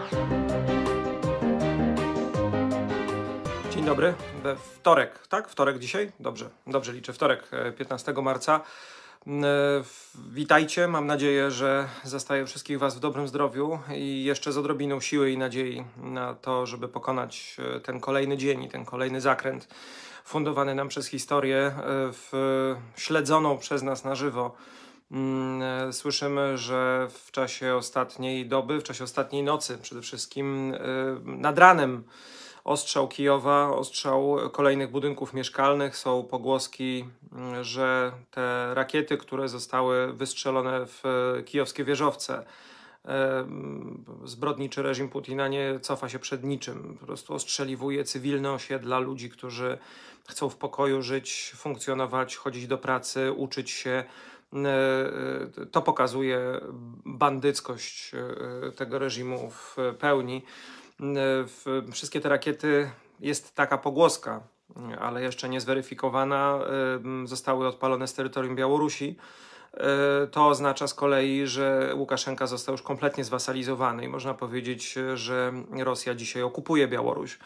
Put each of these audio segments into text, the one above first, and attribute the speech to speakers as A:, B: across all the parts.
A: Dzień dobry. We wtorek, tak? Wtorek dzisiaj? Dobrze liczę. Wtorek, 15 marca. Witajcie. Mam nadzieję, że zastaję wszystkich Was w dobrym zdrowiu i jeszcze z odrobiną siły i nadziei na to, żeby pokonać ten kolejny dzień i ten kolejny zakręt fundowany nam przez historię, śledzoną przez nas na żywo. Słyszymy, że w czasie ostatniej doby, w czasie ostatniej nocy przede wszystkim nad ranem ostrzał Kijowa, ostrzał kolejnych budynków mieszkalnych. Są pogłoski, że te rakiety, które zostały wystrzelone w kijowskie wieżowce, zbrodniczy reżim Putina nie cofa się przed niczym. Po prostu ostrzeliwuje cywilne osiedla ludzi, którzy chcą w pokoju żyć, funkcjonować, chodzić do pracy, uczyć się. To pokazuje bandyckość tego reżimu w pełni. Wszystkie te rakiety, jest taka pogłoska, ale jeszcze nie zweryfikowana, zostały odpalone z terytorium Białorusi. To oznacza z kolei, że Łukaszenka został już kompletnie zwasalizowany i można powiedzieć, że Rosja dzisiaj okupuje Białoruś.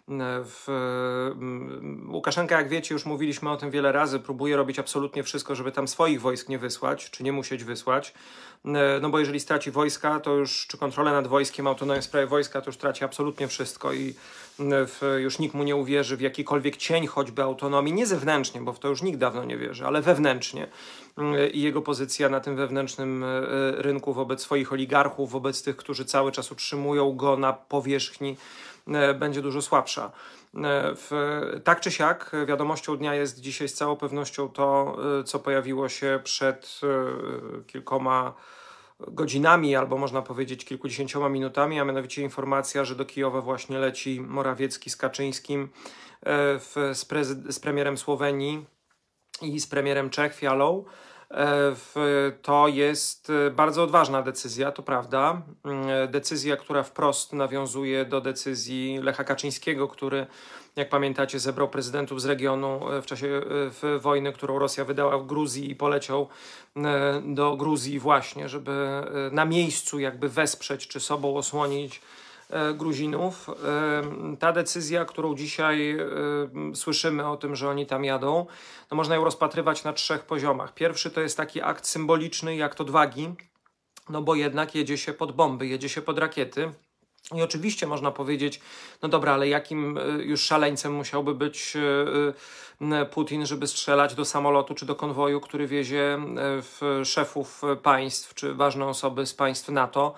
A: Łukaszenka, jak wiecie, już mówiliśmy o tym wiele razy, próbuje robić absolutnie wszystko, żeby tam swoich wojsk nie wysłać, czy nie musieć wysłać. No bo jeżeli straci wojska, to już, czy kontrolę nad wojskiem, autonomię w sprawie wojska, to już traci absolutnie wszystko i już nikt mu nie uwierzy w jakikolwiek cień choćby autonomii, nie zewnętrznie, bo w to już nikt dawno nie wierzy, ale wewnętrznie. I jego pozycja na tym wewnętrznym rynku wobec swoich oligarchów, wobec tych, którzy cały czas utrzymują go na powierzchni, będzie dużo słabsza. Tak czy siak, wiadomością dnia jest dzisiaj z całą pewnością to, co pojawiło się przed kilkoma godzinami, albo można powiedzieć kilkudziesięcioma minutami, a mianowicie informacja, że do Kijowa właśnie leci Morawiecki z Kaczyńskim, z premierem Słowenii i z premierem Czech Fialą. To jest bardzo odważna decyzja, to prawda. Decyzja, która wprost nawiązuje do decyzji Lecha Kaczyńskiego, który, jak pamiętacie, zebrał prezydentów z regionu w czasie wojny, którą Rosja wydała w Gruzji i poleciał do Gruzji właśnie, żeby na miejscu jakby wesprzeć czy sobą osłonić Gruzinów. Ta decyzja, którą dzisiaj słyszymy o tym, że oni tam jadą, no można ją rozpatrywać na 3 poziomach. Pierwszy to jest taki akt symboliczny, jak to odwagi, no bo jednak jedzie się pod bomby, jedzie się pod rakiety. I oczywiście można powiedzieć, no dobra, ale jakim już szaleńcem musiałby być Putin, żeby strzelać do samolotu czy do konwoju, który wiezie szefów państw czy ważne osoby z państw NATO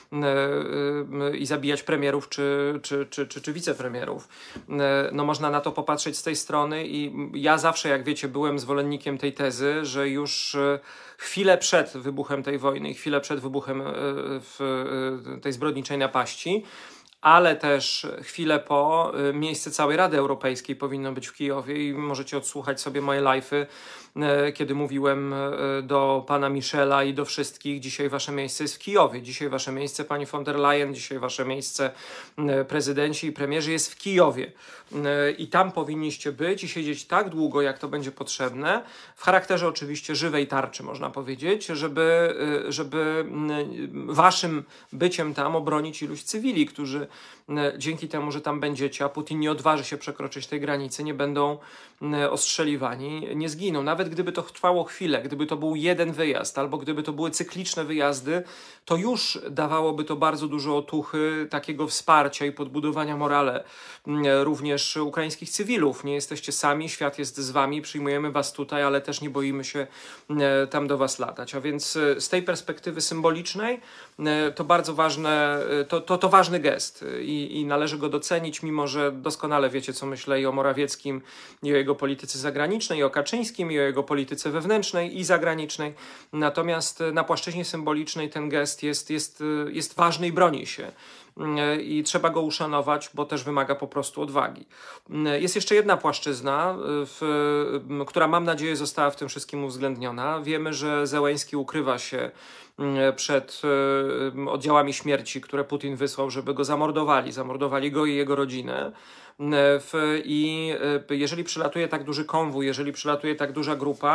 A: i zabijać premierów czy wicepremierów. No można na to popatrzeć z tej strony i ja zawsze, jak wiecie, byłem zwolennikiem tej tezy, że już chwilę przed wybuchem tej wojny, chwilę przed wybuchem tej zbrodniczej napaści, ale też chwilę po, miejsce całej Rady Europejskiej powinno być w Kijowie i możecie odsłuchać sobie moje live'y, kiedy mówiłem do pana Michela i do wszystkich, dzisiaj wasze miejsce jest w Kijowie, dzisiaj wasze miejsce pani von der Leyen, dzisiaj wasze miejsce prezydenci i premierzy jest w Kijowie i tam powinniście być i siedzieć tak długo, jak to będzie potrzebne, w charakterze oczywiście żywej tarczy, można powiedzieć, żeby waszym byciem tam obronić iluś cywili, którzy dzięki temu, że tam będziecie, a Putin nie odważy się przekroczyć tej granicy, nie będą ostrzeliwani, nie zginą. Nawet gdyby to trwało chwilę, gdyby to był jeden wyjazd, albo gdyby to były cykliczne wyjazdy, to już dawałoby to bardzo dużo otuchy, takiego wsparcia i podbudowania morale również ukraińskich cywilów. Nie jesteście sami, świat jest z wami, przyjmujemy was tutaj, ale też nie boimy się tam do was latać. A więc z tej perspektywy symbolicznej to bardzo ważne, to ważny gest i należy go docenić, mimo że doskonale wiecie, co myślę i o Morawieckim, i o jego polityce zagranicznej, i o Kaczyńskim, i o jego polityce wewnętrznej i zagranicznej. Natomiast na płaszczyźnie symbolicznej ten gest jest ważny i broni się. I trzeba go uszanować, bo też wymaga po prostu odwagi. Jest jeszcze jedna płaszczyzna, która mam nadzieję została w tym wszystkim uwzględniona. Wiemy, że Zełenski ukrywa się przed oddziałami śmierci, które Putin wysłał, żeby go zamordowali. Zamordowali go i jego rodzinę. I jeżeli przylatuje tak duży konwój, jeżeli przylatuje tak duża grupa,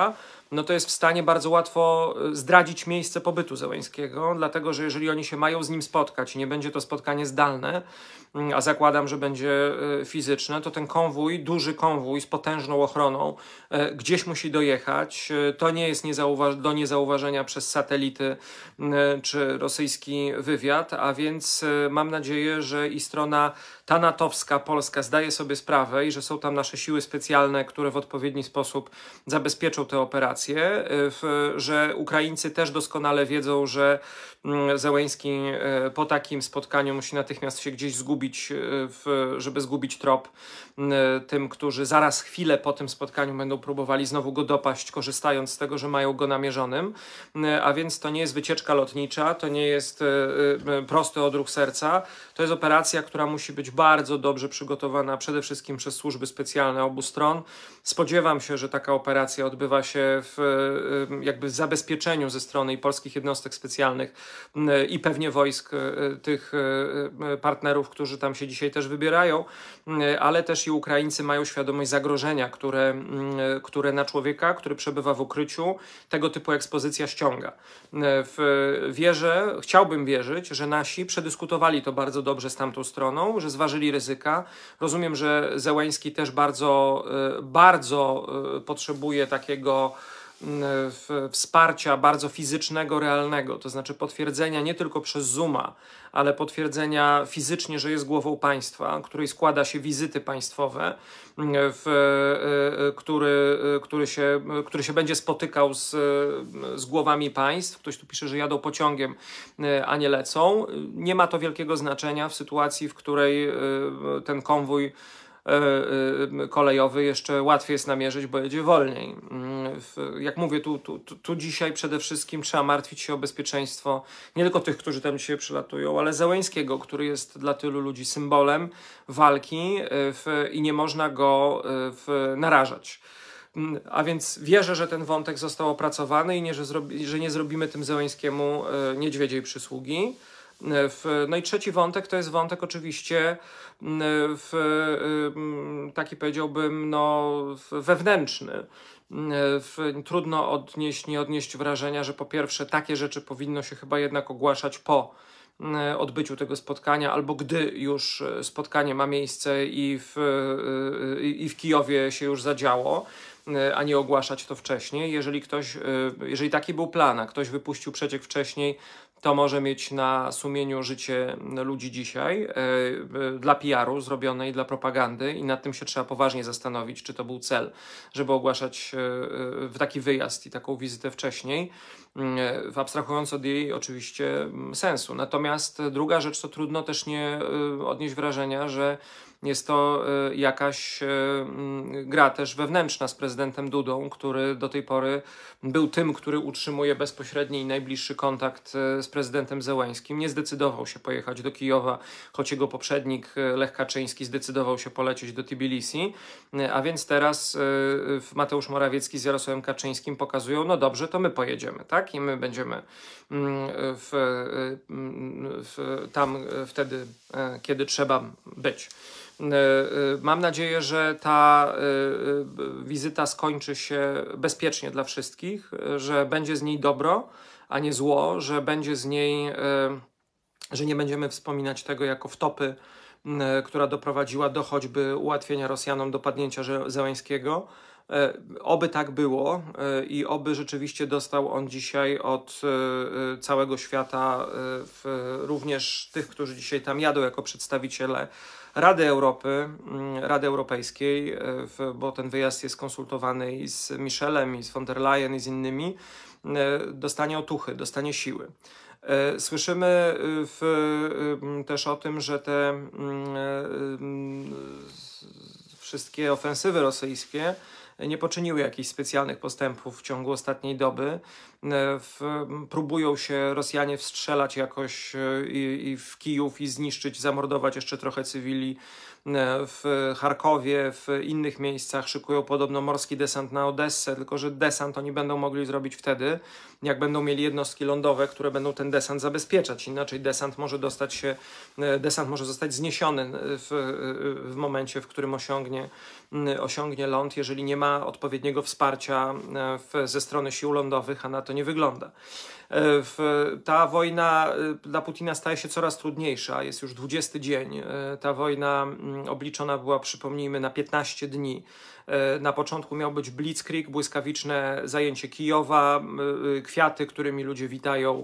A: no to jest w stanie bardzo łatwo zdradzić miejsce pobytu Zełenskiego, dlatego że jeżeli oni się mają z nim spotkać i nie będzie to spotkanie zdalne, a zakładam, że będzie fizyczne, to ten konwój, duży konwój z potężną ochroną gdzieś musi dojechać. To nie jest do niezauważenia przez satelity czy rosyjski wywiad, a więc mam nadzieję, że i strona ta natowska, polska zdaje sobie sprawę i że są tam nasze siły specjalne, które w odpowiedni sposób zabezpieczą te operacje, że Ukraińcy też doskonale wiedzą, że Zełenski po takim spotkaniu musi natychmiast się gdzieś zgubić, żeby zgubić trop tym, którzy zaraz chwilę po tym spotkaniu będą próbowali znowu go dopaść, korzystając z tego, że mają go namierzonym. A więc to nie jest wycieczka lotnicza, to nie jest prosty odruch serca, to jest operacja, która musi być bardzo dobrze przygotowana przede wszystkim przez służby specjalne obu stron. Spodziewam się, że taka operacja odbywa się jakby w zabezpieczeniu ze strony i polskich jednostek specjalnych i pewnie wojsk tych partnerów, którzy tam się dzisiaj też wybierają, ale też i Ukraińcy mają świadomość zagrożenia, które na człowieka, który przebywa w ukryciu, tego typu ekspozycja ściąga. Chciałbym wierzyć, że nasi przedyskutowali to bardzo dobrze z tamtą stroną, że zważyli ryzyka. Rozumiem, że Zełenski też bardzo potrzebuje takiego wsparcia bardzo fizycznego, realnego, to znaczy potwierdzenia nie tylko przez Zooma, ale potwierdzenia fizycznie, że jest głową państwa, której składa się wizyty państwowe, który się będzie spotykał z głowami państw. Ktoś tu pisze, że jadą pociągiem, a nie lecą. Nie ma to wielkiego znaczenia w sytuacji, w której ten konwój kolejowy jeszcze łatwiej jest namierzyć, bo jedzie wolniej. Jak mówię, tu dzisiaj przede wszystkim trzeba martwić się o bezpieczeństwo nie tylko tych, którzy tam dzisiaj przylatują, ale Zełenskiego, który jest dla tylu ludzi symbolem walki i nie można go narażać. A więc wierzę, że ten wątek został opracowany i że nie zrobimy tym Zełenskiemu niedźwiedziej przysługi. No i trzeci wątek to jest wątek oczywiście taki, powiedziałbym, wewnętrzny. Trudno nie odnieść wrażenia, że po pierwsze takie rzeczy powinno się chyba jednak ogłaszać po odbyciu tego spotkania, albo gdy już spotkanie ma miejsce i w Kijowie się już zadziało, a nie ogłaszać to wcześniej. Jeżeli taki był plan, a ktoś wypuścił przeciek wcześniej, to może mieć na sumieniu życie ludzi dzisiaj dla PR-u zrobionej, dla propagandy i nad tym się trzeba poważnie zastanowić, czy to był cel, żeby ogłaszać taki wyjazd i taką wizytę wcześniej, abstrahując od jej oczywiście sensu. Natomiast druga rzecz, to trudno też nie odnieść wrażenia, że jest to jakaś gra też wewnętrzna z prezydentem Dudą, który do tej pory był tym, który utrzymuje bezpośredni i najbliższy kontakt z prezydentem Zełenskim. Nie zdecydował się pojechać do Kijowa, choć jego poprzednik Lech Kaczyński zdecydował się polecieć do Tbilisi. A więc teraz Mateusz Morawiecki z Jarosławem Kaczyńskim pokazują, no dobrze, to my pojedziemy, tak? I my będziemy tam wtedy, kiedy trzeba być. Mam nadzieję, że ta wizyta skończy się bezpiecznie dla wszystkich, że będzie z niej dobro, a nie zło, że będzie z niej, że nie będziemy wspominać tego jako wtopy, która doprowadziła do choćby ułatwienia Rosjanom dopadnięcia Zełenskiego. Oby tak było i oby rzeczywiście dostał on dzisiaj od całego świata, również tych, którzy dzisiaj tam jadą jako przedstawiciele Rady Europejskiej, bo ten wyjazd jest konsultowany i z Michelem, i z von der Leyen, i z innymi, dostanie otuchy, dostanie siły. Słyszymy też o tym, że te wszystkie ofensywy rosyjskie nie poczyniły jakichś specjalnych postępów w ciągu ostatniej doby. Próbują się Rosjanie wstrzelać jakoś i w Kijów i zniszczyć, zamordować jeszcze trochę cywili w Charkowie, w innych miejscach szykują podobno morski desant na Odessę, tylko że desant oni będą mogli zrobić wtedy, jak będą mieli jednostki lądowe, które będą ten desant zabezpieczać. Inaczej desant może zostać zniesiony w momencie, w którym osiągnie ląd, jeżeli nie ma odpowiedniego wsparcia ze strony sił lądowych, a na to nie wygląda. Ta wojna dla Putina staje się coraz trudniejsza. Jest już 20 dzień. Ta wojna obliczona była, przypomnijmy, na 15 dni. Na początku miał być blitzkrieg, błyskawiczne zajęcie Kijowa, kwiaty, którymi ludzie witają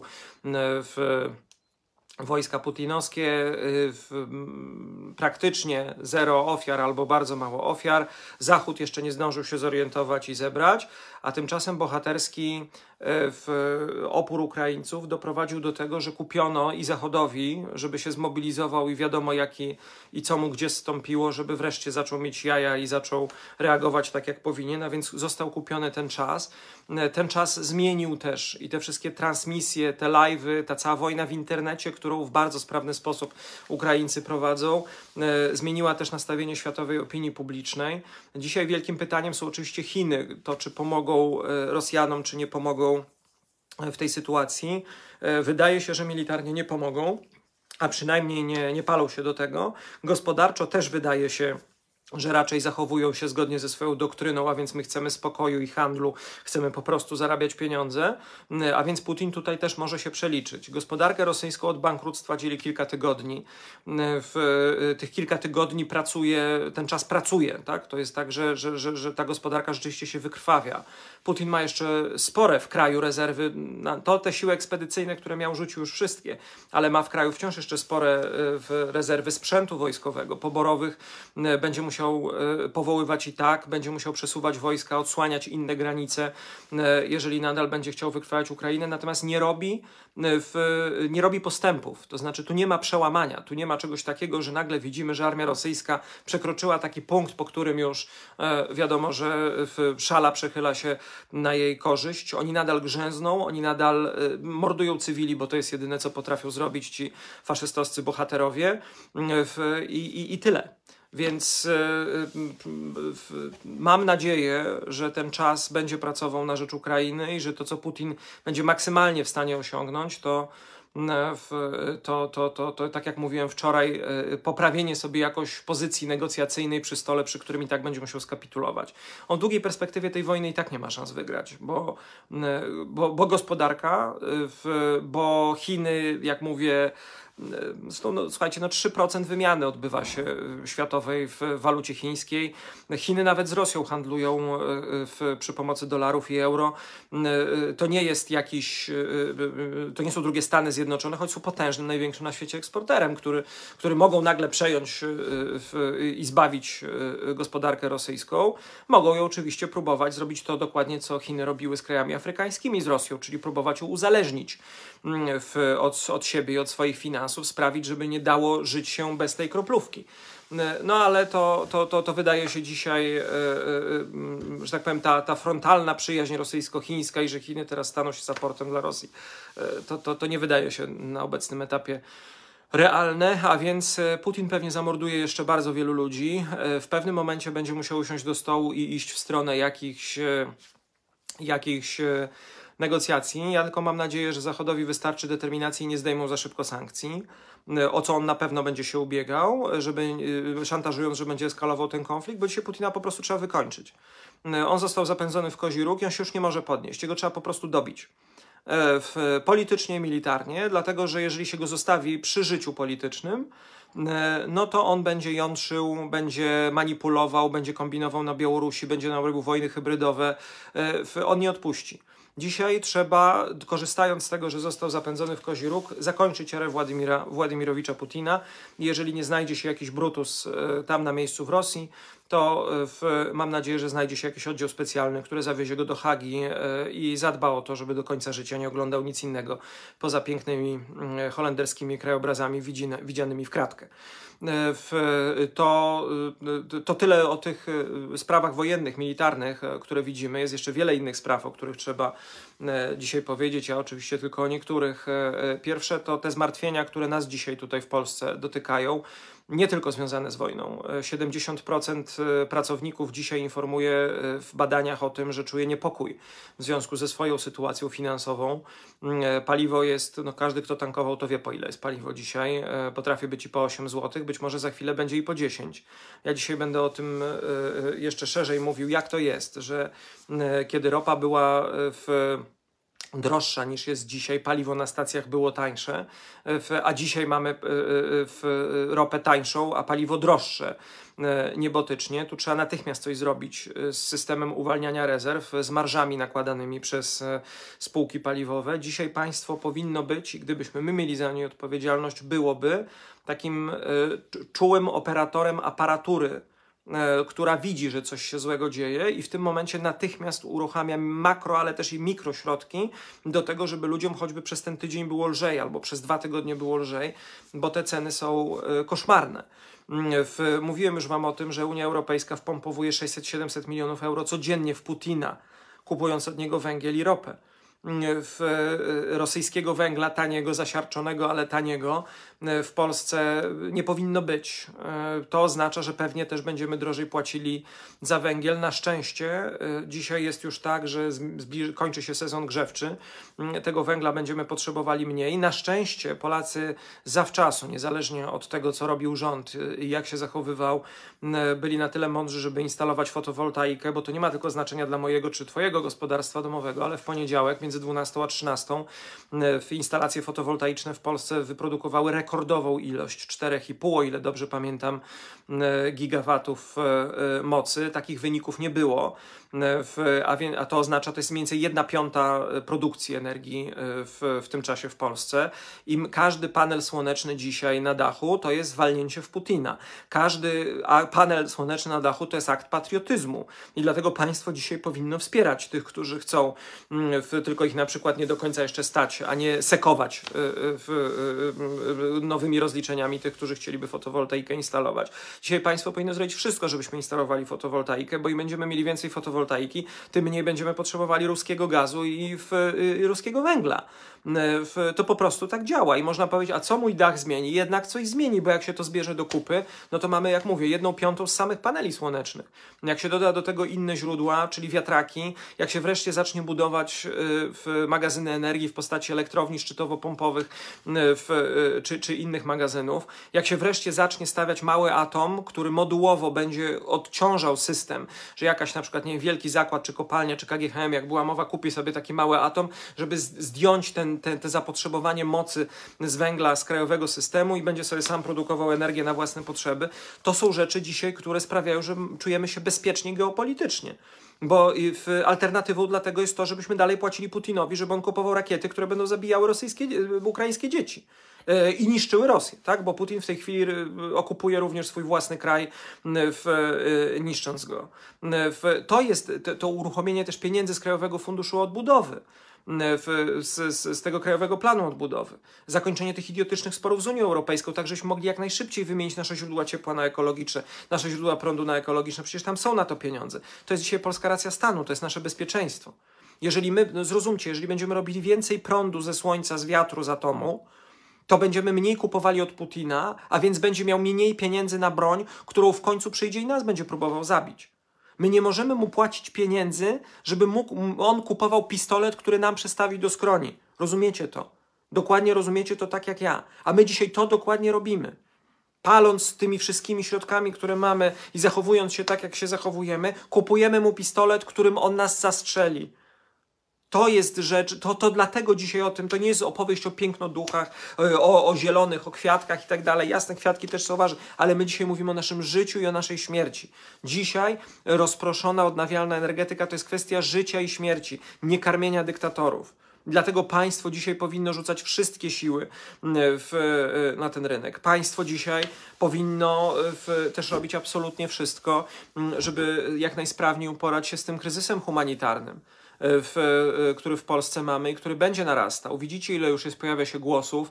A: wojska putinowskie, praktycznie zero ofiar albo bardzo mało ofiar. Zachód jeszcze nie zdążył się zorientować i zebrać, a tymczasem bohaterski opór Ukraińców doprowadził do tego, że kupiono i Zachodowi, żeby się zmobilizował i wiadomo jaki i co mu gdzie stąpiło, żeby wreszcie zaczął mieć jaja i zaczął reagować tak jak powinien, a więc został kupiony ten czas. Ten czas zmienił też i te wszystkie transmisje, te live'y, ta cała wojna w internecie, którą w bardzo sprawny sposób Ukraińcy prowadzą, zmieniła też nastawienie światowej opinii publicznej. Dzisiaj wielkim pytaniem są oczywiście Chiny, to czy pomogą Rosjanom, czy nie pomogą w tej sytuacji. Wydaje się, że militarnie nie pomogą, a przynajmniej nie palą się do tego. Gospodarczo też wydaje się, że raczej zachowują się zgodnie ze swoją doktryną, a więc my chcemy spokoju i handlu, chcemy po prostu zarabiać pieniądze, a więc Putin tutaj też może się przeliczyć. Gospodarkę rosyjską od bankructwa dzieli kilka tygodni. W tych kilka tygodni ten czas pracuje, tak? To jest tak, że ta gospodarka rzeczywiście się wykrwawia. Putin ma jeszcze spore w kraju rezerwy, te siły ekspedycyjne, które miał, rzucił już wszystkie, ale ma w kraju wciąż jeszcze spore rezerwy sprzętu wojskowego, poborowych, będzie musiał powoływać i tak, będzie musiał przesuwać wojska, odsłaniać inne granice, jeżeli nadal będzie chciał wykrwawiać Ukrainę, natomiast nie robi postępów, to znaczy tu nie ma przełamania, tu nie ma czegoś takiego, że nagle widzimy, że armia rosyjska przekroczyła taki punkt, po którym już wiadomo, że szala przechyla się na jej korzyść. Oni nadal grzęzną, oni nadal mordują cywili, bo to jest jedyne, co potrafią zrobić ci faszystowscy bohaterowie i tyle. Więc mam nadzieję, że ten czas będzie pracował na rzecz Ukrainy i że to, co Putin będzie maksymalnie w stanie osiągnąć, to tak jak mówiłem wczoraj, poprawienie sobie jakoś pozycji negocjacyjnej przy stole, przy którym i tak będzie musiał skapitulować. On w długiej perspektywie tej wojny i tak nie ma szans wygrać, bo gospodarka, bo Chiny, jak mówię, słuchajcie, 3% wymiany odbywa się światowej w walucie chińskiej. Chiny nawet z Rosją handlują przy pomocy dolarów i euro. To nie są drugie Stany Zjednoczone, choć są potężnym, największym na świecie eksporterem, który mogą nagle przejąć i zbawić gospodarkę rosyjską. Mogą ją oczywiście próbować zrobić to dokładnie, co Chiny robiły z krajami afrykańskimi, z Rosją, czyli próbować ją uzależnić od siebie i od swoich finansów, sprawić, żeby nie dało żyć się bez tej kroplówki. No ale to wydaje się dzisiaj, że tak powiem, ta frontalna przyjaźń rosyjsko-chińska i że Chiny teraz staną się supportem dla Rosji, to nie wydaje się na obecnym etapie realne, a więc Putin pewnie zamorduje jeszcze bardzo wielu ludzi. W pewnym momencie będzie musiał usiąść do stołu i iść w stronę jakichś negocjacji. Ja tylko mam nadzieję, że Zachodowi wystarczy determinacji i nie zdejmą za szybko sankcji, o co on na pewno będzie się ubiegał, szantażując, że będzie eskalował ten konflikt, bo dzisiaj Putina po prostu trzeba wykończyć. On został zapędzony w kozi róg i on się już nie może podnieść. Jego trzeba po prostu dobić. Politycznie i militarnie, dlatego że jeżeli się go zostawi przy życiu politycznym, no to on będzie jątrzył, będzie manipulował, będzie kombinował na Białorusi, będzie robił wojny hybrydowe. On nie odpuści. Dzisiaj trzeba, korzystając z tego, że został zapędzony w kozi róg, zakończyć erę Władimirowicza Putina. Jeżeli nie znajdzie się jakiś Brutus tam na miejscu w Rosji, to mam nadzieję, że znajdzie się jakiś oddział specjalny, który zawiezie go do Hagi i zadba o to, żeby do końca życia nie oglądał nic innego poza pięknymi holenderskimi krajobrazami widzianymi w kratkę. To tyle o tych sprawach wojennych, militarnych, które widzimy. Jest jeszcze wiele innych spraw, o których trzeba dzisiaj powiedzieć, a oczywiście tylko o niektórych. Pierwsze to te zmartwienia, które nas dzisiaj tutaj w Polsce dotykają, nie tylko związane z wojną. 70% pracowników dzisiaj informuje w badaniach o tym, że czuje niepokój w związku ze swoją sytuacją finansową. Paliwo jest, no każdy kto tankował to wie po ile jest paliwo dzisiaj. Potrafi być i po 8 zł, być może za chwilę będzie i po 10. Ja dzisiaj będę o tym jeszcze szerzej mówił, jak to jest, że kiedy ropa była droższa niż jest dzisiaj, paliwo na stacjach było tańsze, a dzisiaj mamy ropę tańszą, a paliwo droższe niebotycznie. Tu trzeba natychmiast coś zrobić z systemem uwalniania rezerw, z marżami nakładanymi przez spółki paliwowe. Dzisiaj państwo powinno być, i gdybyśmy my mieli za nie odpowiedzialność, byłoby takim czułym operatorem aparatury, która widzi, że coś się złego dzieje i w tym momencie natychmiast uruchamia makro, ale też i mikrośrodki do tego, żeby ludziom choćby przez ten tydzień było lżej albo przez 2 tygodnie było lżej, bo te ceny są koszmarne. Mówiłem już wam o tym, że Unia Europejska wpompowuje 600-700 milionów euro codziennie w Putina, kupując od niego węgiel i ropę. Rosyjskiego węgla taniego, zasiarczonego, ale taniego w Polsce nie powinno być. To oznacza, że pewnie też będziemy drożej płacili za węgiel. Na szczęście dzisiaj jest już tak, że kończy się sezon grzewczy. Tego węgla będziemy potrzebowali mniej. Na szczęście Polacy zawczasu, niezależnie od tego, co robił rząd i jak się zachowywał, byli na tyle mądrzy, żeby instalować fotowoltaikę, bo to nie ma tylko znaczenia dla mojego czy twojego gospodarstwa domowego, ale w poniedziałek między 12 a 13 instalacje fotowoltaiczne w Polsce wyprodukowały rekordową ilość 4,5, o ile dobrze pamiętam, gigawatów mocy. Takich wyników nie było, a to oznacza, to jest mniej więcej 1/5 produkcji energii w tym czasie w Polsce. I każdy panel słoneczny dzisiaj na dachu to jest walnięcie w Putina. Każdy panel słoneczny na dachu to jest akt patriotyzmu. I dlatego państwo dzisiaj powinno wspierać tych, którzy chcą, tylko ich na przykład nie do końca jeszcze stać, a nie sekować nowymi rozliczeniami tych, którzy chcieliby fotowoltaikę instalować. Dzisiaj państwo powinno zrobić wszystko, żebyśmy instalowali fotowoltaikę, bo im będziemy mieli więcej fotowoltaiki, tym mniej będziemy potrzebowali ruskiego gazu i ruskiego węgla. To po prostu tak działa i można powiedzieć, a co mój dach zmieni? Jednak coś zmieni, bo jak się to zbierze do kupy, no to mamy, jak mówię, 1/5 z samych paneli słonecznych. Jak się doda do tego inne źródła, czyli wiatraki, jak się wreszcie zacznie budować magazyny energii w postaci elektrowni szczytowo-pompowych czy innych magazynów, jak się wreszcie zacznie stawiać mały atom, który modułowo będzie odciążał system, że jakaś na przykład, nie wiem, wielki zakład, czy kopalnia, czy KGHM, jak była mowa, kupi sobie taki mały atom, żeby zdjąć te zapotrzebowanie mocy z węgla, z krajowego systemu i będzie sobie sam produkował energię na własne potrzeby. To są rzeczy dzisiaj, które sprawiają, że czujemy się bezpiecznie geopolitycznie. Bo alternatywą dla tego jest to, żebyśmy dalej płacili Putinowi, żeby on kupował rakiety, które będą zabijały ukraińskie dzieci i niszczyły Rosję, tak? Bo Putin w tej chwili okupuje również swój własny kraj, niszcząc go. To jest to uruchomienie też pieniędzy z Krajowego Funduszu Odbudowy, z tego Krajowego Planu Odbudowy. Zakończenie tych idiotycznych sporów z Unią Europejską, tak żeśmy mogli jak najszybciej wymienić nasze źródła ciepła na ekologiczne, nasze źródła prądu na ekologiczne. Przecież tam są na to pieniądze. To jest dzisiaj polska racja stanu, to jest nasze bezpieczeństwo. Jeżeli zrozumcie, jeżeli będziemy robili więcej prądu ze słońca, z wiatru, z atomu, to będziemy mniej kupowali od Putina, a więc będzie miał mniej pieniędzy na broń, którą w końcu przyjdzie i nas będzie próbował zabić. My nie możemy mu płacić pieniędzy, żeby on kupował pistolet, który nam przestawi do skroni. Rozumiecie to? Dokładnie rozumiecie to tak jak ja. A my dzisiaj to dokładnie robimy. Paląc tymi wszystkimi środkami, które mamy i zachowując się tak, jak się zachowujemy, kupujemy mu pistolet, którym on nas zastrzeli. To jest rzecz, to dlatego dzisiaj o tym, to nie jest opowieść o pięknoduchach, o zielonych, o kwiatkach i tak dalej. Jasne, kwiatki też są ważne, ale my dzisiaj mówimy o naszym życiu i o naszej śmierci. Dzisiaj rozproszona, odnawialna energetyka to jest kwestia życia i śmierci, nie karmienia dyktatorów. Dlatego państwo dzisiaj powinno rzucać wszystkie siły na ten rynek. Państwo dzisiaj powinno też robić absolutnie wszystko, żeby jak najsprawniej uporać się z tym kryzysem humanitarnym, który w Polsce mamy i który będzie narastał. Widzicie, ile już pojawia się głosów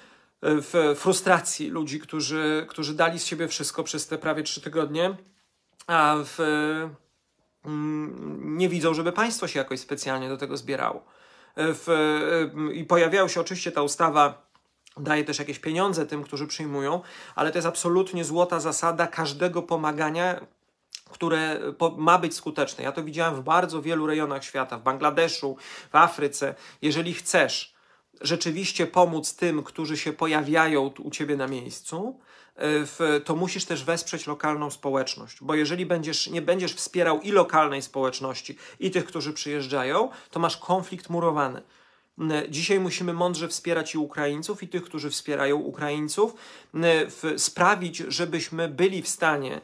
A: frustracji ludzi, którzy dali z siebie wszystko przez te prawie 3 tygodnie, a nie widzą, żeby państwo się jakoś specjalnie do tego zbierało. I pojawiają się oczywiście ta ustawa, daje też jakieś pieniądze tym, którzy przyjmują, ale to jest absolutnie złota zasada każdego pomagania, które ma być skuteczne. Ja to widziałem w bardzo wielu rejonach świata, w Bangladeszu, w Afryce. Jeżeli chcesz rzeczywiście pomóc tym, którzy się pojawiają u ciebie na miejscu, to musisz też wesprzeć lokalną społeczność, bo jeżeli nie będziesz wspierał i lokalnej społeczności, i tych, którzy przyjeżdżają, to masz konflikt murowany. Dzisiaj musimy mądrze wspierać i Ukraińców, i tych, którzy wspierają Ukraińców, sprawić, żebyśmy byli w stanie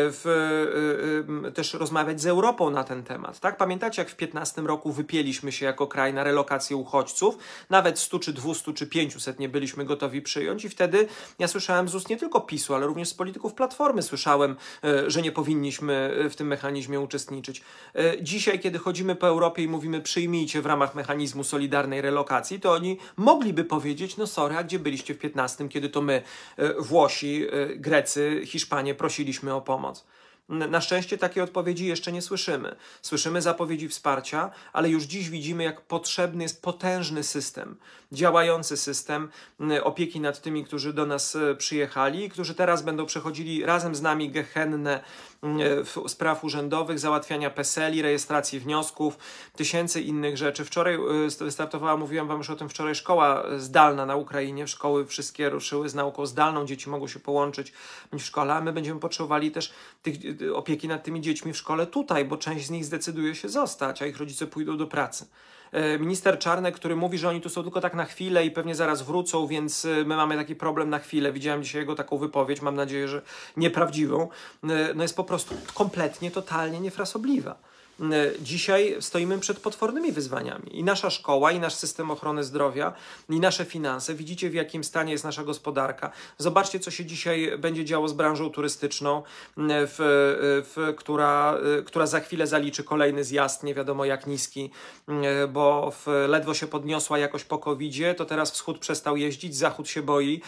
A: też rozmawiać z Europą na ten temat. Tak? Pamiętacie, jak w 2015 roku wypięliśmy się jako kraj na relokację uchodźców? Nawet 100 czy 200 czy 500 nie byliśmy gotowi przyjąć i wtedy ja słyszałem z ust nie tylko PiS-u, ale również z polityków Platformy słyszałem, że nie powinniśmy w tym mechanizmie uczestniczyć. Dzisiaj, kiedy chodzimy po Europie i mówimy przyjmijcie w ramach mechanizmu solidarnej relokacji, to oni mogliby powiedzieć, no sorry, a gdzie byliście w 2015, kiedy to my, Włosi, Grecy, Hiszpanie prosiliśmy o pomoc? Na szczęście takiej odpowiedzi jeszcze nie słyszymy. Słyszymy zapowiedzi wsparcia, ale już dziś widzimy, jak potrzebny jest potężny system, działający system opieki nad tymi, którzy do nas przyjechali i którzy teraz będą przechodzili razem z nami gehennę spraw urzędowych, załatwiania PESEL-i, rejestracji wniosków, tysięcy innych rzeczy. Wczoraj wystartowała, mówiłem wam już o tym wczoraj, szkoła zdalna na Ukrainie. Szkoły wszystkie ruszyły z nauką zdalną, dzieci mogą się połączyć w szkole, a my będziemy potrzebowali też opieki nad tymi dziećmi w szkole tutaj, bo część z nich zdecyduje się zostać, a ich rodzice pójdą do pracy. Minister Czarnek, który mówi, że oni tu są tylko tak na chwilę i pewnie zaraz wrócą, więc my mamy taki problem na chwilę. Widziałem dzisiaj jego taką wypowiedź, mam nadzieję, że nieprawdziwą. No jest po prostu kompletnie, totalnie niefrasobliwa. Dzisiaj stoimy przed potwornymi wyzwaniami. I nasza szkoła, i nasz system ochrony zdrowia, i nasze finanse. Widzicie, w jakim stanie jest nasza gospodarka. Zobaczcie, co się dzisiaj będzie działo z branżą turystyczną, która za chwilę zaliczy kolejny zjazd, nie wiadomo jak niski, bo ledwo się podniosła jakoś po COVID-zie, to teraz wschód przestał jeździć, zachód się boi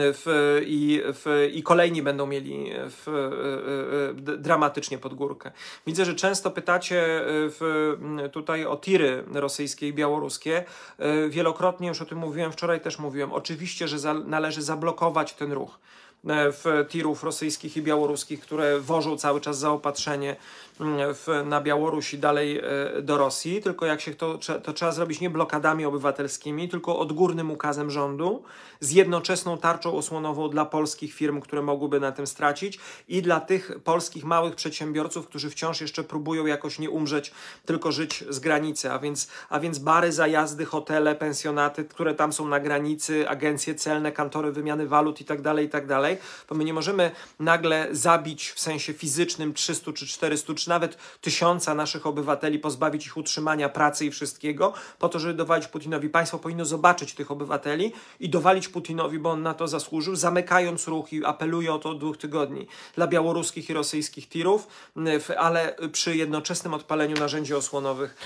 A: i kolejni będą mieli dramatycznie pod górkę. Widzę, że często pytacie tutaj o tiry rosyjskie i białoruskie. Wielokrotnie już o tym mówiłem, wczoraj też mówiłem. Oczywiście, że należy zablokować ten ruch tirów rosyjskich i białoruskich, które wożą cały czas zaopatrzenie na Białoruś i dalej do Rosji, tylko jak się to trzeba zrobić nie blokadami obywatelskimi, tylko odgórnym ukazem rządu z jednoczesną tarczą osłonową dla polskich firm, które mogłyby na tym stracić i dla tych polskich małych przedsiębiorców, którzy wciąż jeszcze próbują jakoś nie umrzeć, tylko żyć z granicy, a więc bary, zajazdy, hotele, pensjonaty, które tam są na granicy, agencje celne, kantory wymiany walut i tak dalej, bo my nie możemy nagle zabić w sensie fizycznym 300 czy 400 czy nawet 1000 naszych obywateli, pozbawić ich utrzymania, pracy i wszystkiego, po to, żeby dowalić Putinowi. Państwo powinno zobaczyć tych obywateli i dowalić Putinowi, bo on na to zasłużył, zamykając ruch i apeluję o to od 2 tygodni dla białoruskich i tirów, ale przy jednoczesnym odpaleniu narzędzi osłonowych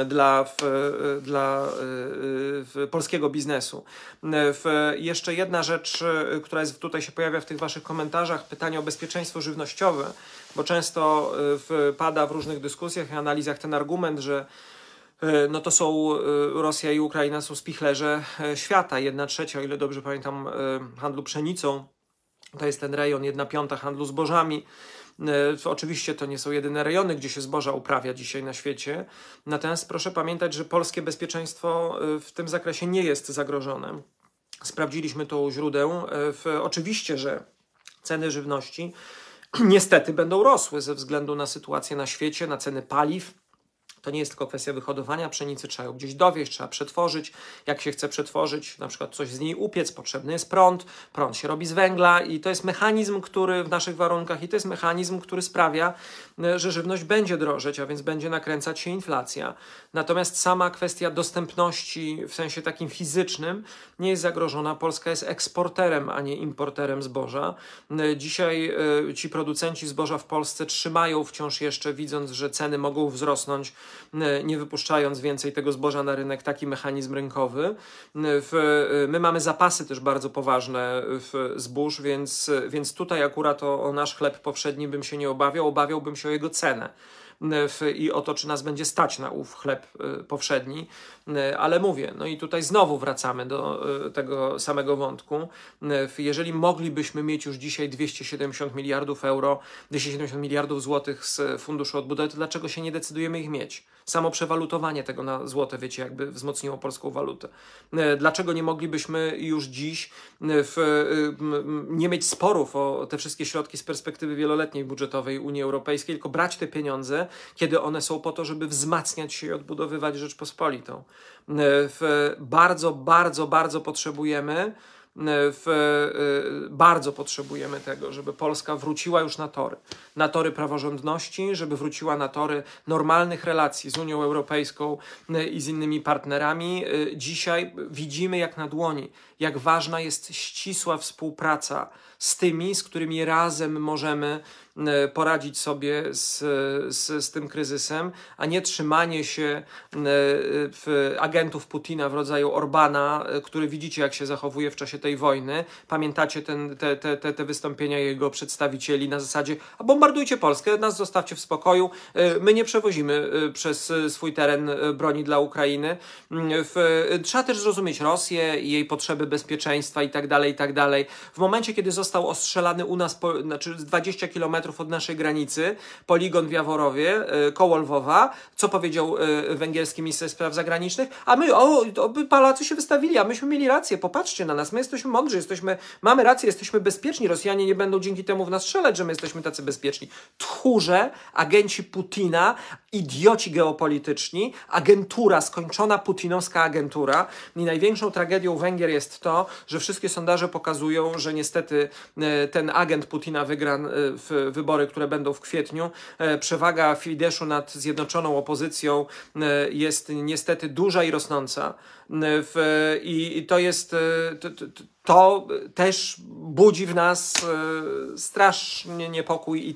A: dla polskiego biznesu. Jeszcze jedna rzecz, która tutaj się pojawia w tych waszych komentarzach, pytanie o bezpieczeństwo żywnościowe, bo często pada w różnych dyskusjach i analizach ten argument, że no to są Rosja i Ukraina są spichlerze świata. 1/3, o ile dobrze pamiętam, handlu pszenicą. To jest ten rejon, 1/5 handlu zbożami. Oczywiście to nie są jedyne rejony, gdzie się zboża uprawia dzisiaj na świecie. Natomiast proszę pamiętać, że polskie bezpieczeństwo w tym zakresie nie jest zagrożone. Sprawdziliśmy to u źródeł. Oczywiście, że ceny żywności niestety będą rosły ze względu na sytuację na świecie, na ceny paliw. To nie jest tylko kwestia wyhodowania pszenicy, trzeba ją gdzieś dowieźć, trzeba przetworzyć. Jak się chce przetworzyć, na przykład coś z niej upiec, potrzebny jest prąd. Prąd się robi z węgla i to jest mechanizm, który w naszych warunkach i to jest mechanizm, który sprawia, że żywność będzie drożeć, a więc będzie nakręcać się inflacja. Natomiast sama kwestia dostępności w sensie takim fizycznym nie jest zagrożona. Polska jest eksporterem, a nie importerem zboża. Dzisiaj ci producenci zboża w Polsce trzymają wciąż jeszcze, widząc, że ceny mogą wzrosnąć, nie wypuszczając więcej tego zboża na rynek, taki mechanizm rynkowy. My mamy zapasy też bardzo poważne zbóż, więc tutaj akurat o nasz chleb powszedni bym się nie obawiał, obawiałbym się o jego cenę. i o to, czy nas będzie stać na ów chleb powszedni. Ale mówię, no i tutaj znowu wracamy do tego samego wątku. Jeżeli moglibyśmy mieć już dzisiaj 270 miliardów euro, 270 miliardów złotych z Funduszu Odbudowy, to dlaczego się nie decydujemy ich mieć? Samo przewalutowanie tego na złote, wiecie, jakby wzmocniło polską walutę. Dlaczego nie moglibyśmy już dziś nie mieć sporów o te wszystkie środki z perspektywy wieloletniej budżetowej Unii Europejskiej, tylko brać te pieniądze, kiedy one są po to, żeby wzmacniać się i odbudowywać Rzeczpospolitą. Bardzo, bardzo, bardzo potrzebujemy bardzo potrzebujemy tego, żeby Polska wróciła już na tory praworządności, żeby wróciła na tory normalnych relacji z Unią Europejską i z innymi partnerami. Dzisiaj widzimy jak na dłoni, jak ważna jest ścisła współpraca z tymi, z którymi razem możemy poradzić sobie z tym kryzysem, a nie trzymanie się agentów Putina w rodzaju Orbana, który widzicie jak się zachowuje w czasie tej wojny. Pamiętacie te wystąpienia jego przedstawicieli na zasadzie: a bombardujcie Polskę, nas zostawcie w spokoju, my nie przewozimy przez swój teren broni dla Ukrainy. Trzeba też zrozumieć Rosję i jej potrzeby bezpieczeństwa i tak dalej, i tak dalej. W momencie, kiedy został ostrzelany u nas, znaczy 20 kilometrów od naszej granicy, poligon w Jaworowie, koło Lwowa, co powiedział węgierski minister spraw zagranicznych? A my, Polacy się wystawili, a myśmy mieli rację, popatrzcie na nas, my jesteśmy mądrzy, mamy rację, jesteśmy bezpieczni, Rosjanie nie będą dzięki temu w nas strzelać, że my jesteśmy tacy bezpieczni. Tchórze, agenci Putina, idioci geopolityczni, agentura, skończona putinowska agentura. I największą tragedią Węgier jest to, że wszystkie sondaże pokazują, że niestety ten agent Putina wygra w wybory, które będą w kwietniu. Przewaga Fideszu nad zjednoczoną opozycją jest niestety duża i rosnąca. I to jest... To też budzi w nas strasznie niepokój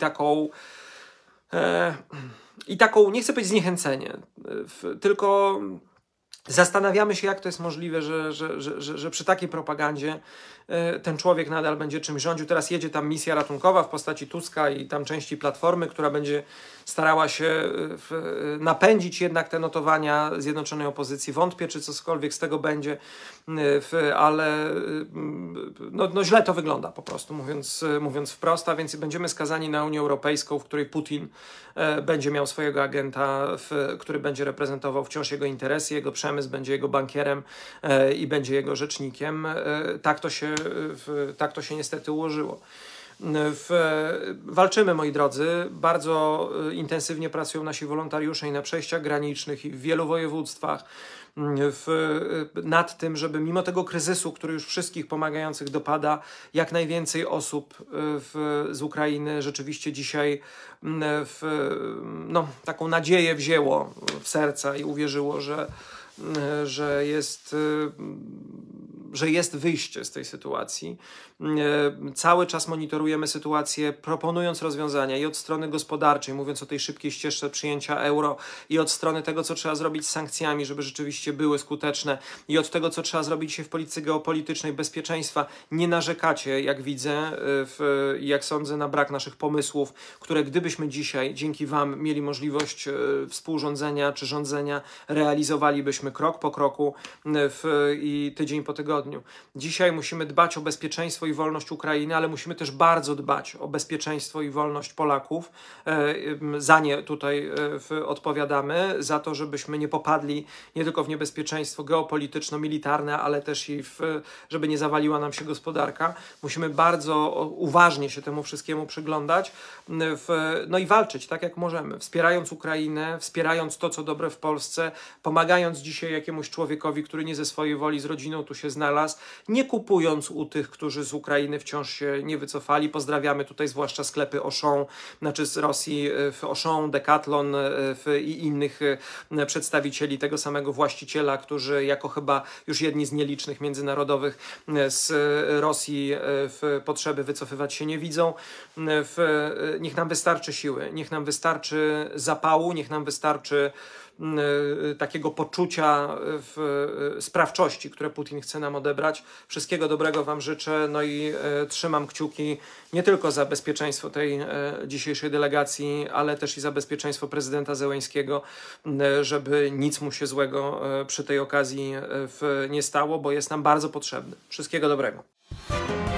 A: i taką, nie chcę powiedzieć zniechęcenie, tylko zastanawiamy się, jak to jest możliwe, że przy takiej propagandzie ten człowiek nadal będzie czymś rządził. Teraz jedzie tam misja ratunkowa w postaci Tuska i tam części Platformy, która będzie starała się napędzić jednak te notowania zjednoczonej opozycji. Wątpię, czy cokolwiek z tego będzie, ale no źle to wygląda po prostu, mówiąc wprost, a więc będziemy skazani na Unię Europejską, w której Putin będzie miał swojego agenta, który będzie reprezentował wciąż jego interesy, jego przemysł, będzie jego bankierem i będzie jego rzecznikiem. Tak to się niestety ułożyło. Walczymy, moi drodzy, bardzo intensywnie pracują nasi wolontariusze i na przejściach granicznych i w wielu województwach nad tym, żeby mimo tego kryzysu, który już wszystkich pomagających dopada, jak najwięcej osób z Ukrainy rzeczywiście dzisiaj taką nadzieję wzięło w serca i uwierzyło, że jest wyjście z tej sytuacji. Cały czas monitorujemy sytuację, proponując rozwiązania i od strony gospodarczej, mówiąc o tej szybkiej ścieżce przyjęcia euro, i od strony tego, co trzeba zrobić z sankcjami, żeby rzeczywiście były skuteczne, i od tego, co trzeba zrobić się w polityce geopolitycznej, bezpieczeństwa. Nie narzekacie, jak widzę i jak sądzę, na brak naszych pomysłów, które gdybyśmy dzisiaj, dzięki wam, mieli możliwość współrządzenia czy rządzenia, realizowalibyśmy krok po kroku i tydzień po tygodniu. Dzisiaj musimy dbać o bezpieczeństwo i wolność Ukrainy, ale musimy też bardzo dbać o bezpieczeństwo i wolność Polaków. Za nie tutaj odpowiadamy, za to, żebyśmy nie popadli nie tylko w niebezpieczeństwo geopolityczno-militarne, ale też i żeby nie zawaliła nam się gospodarka. Musimy bardzo uważnie się temu wszystkiemu przyglądać, no i walczyć tak, jak możemy, wspierając Ukrainę, wspierając to, co dobre w Polsce, pomagając dzisiaj jakiemuś człowiekowi, który nie ze swojej woli z rodziną tu się znalazł, nie kupując u tych, którzy z Ukrainy wciąż się nie wycofali. Pozdrawiamy tutaj zwłaszcza sklepy Auchan, znaczy z Rosji, Auchan, Decathlon i innych przedstawicieli tego samego właściciela, którzy jako chyba już jedni z nielicznych międzynarodowych z Rosji w potrzeby wycofywać się nie widzą. Niech nam wystarczy siły, niech nam wystarczy zapału, niech nam wystarczy takiego poczucia sprawczości, które Putin chce nam odebrać. Wszystkiego dobrego wam życzę, no i trzymam kciuki nie tylko za bezpieczeństwo tej dzisiejszej delegacji, ale też i za bezpieczeństwo prezydenta Zełeńskiego, żeby nic mu się złego przy tej okazji nie stało, bo jest nam bardzo potrzebny. Wszystkiego dobrego.